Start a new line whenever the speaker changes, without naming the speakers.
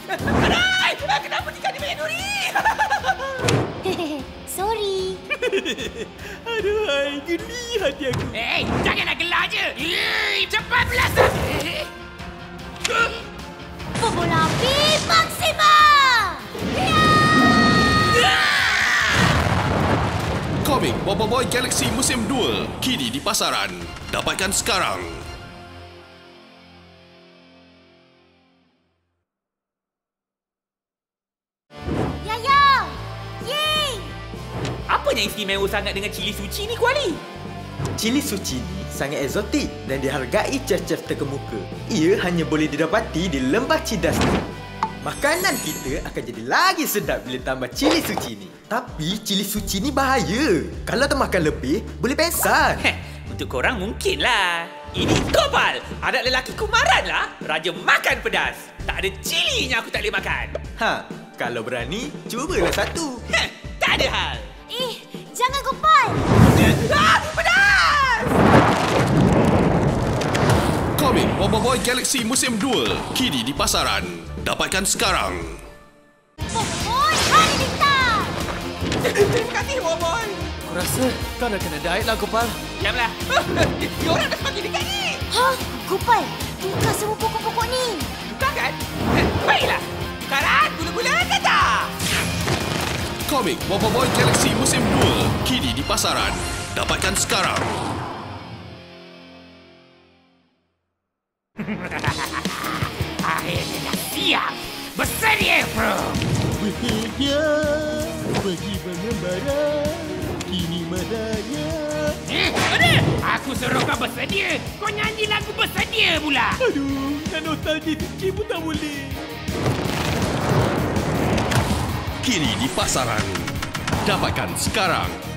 Arai! Kenapa tinggal di banyak duri?
Sorry.
Aduhai, geli hati aku.
Jangan nak gelak je. Cepat belasah.
Bola api maksima!
Komik Boboiboy Galaxy Musim 2 kini di pasaran. Dapatkan sekarang.
Yaya! Yeay!
Apa yang istimewa sangat dengan cili suci ni, Kuali?
Cili suci ni sangat eksotik dan dihargai chef-chef terkemuka. Ia hanya boleh didapati di Lembah Cidas ni. Makanan kita akan jadi lagi sedap bila tambah cili suci ni. Tapi cili suci ni bahaya. Kalau termakan lebih, boleh pengsan.
Untuk korang mungkinlah. Ini Gopal, anak lelaki kumaran lah. Raja makan pedas. Tak ada cilinya aku tak boleh makan.
Kalau berani, cubalah satu.
Tak ada hal.
Jangan Gopal!
Pedas!
Komik Boboiboy Galaxy Musim 2 kini di pasaran. Dapatkan sekarang.
Boy, hari bintang!
Terima kasih, Boboiboy.
Aku rasa kau dah kena diet lah, Gopal.
Diamlah. Diorang dah semakin dekat ni.
Gopal, tukar semua pokok-pokok ni.
Bukan kan? Baiklah. Sekarang gula-gula kata.
Komik Boboiboy Galaxy Musim 2 kini di pasaran. Dapatkan sekarang.
Akhirnya dah siap. Bersedia, bro.
Bekerja bagi pengembara. Kini masanya.
Ada? Aku suruh kau bersedia. Kau nyanyi lagu bersedia pula.
Aduh, nak nostalgia sikit pun tak boleh.
Kini di pasaran. Dapatkan sekarang.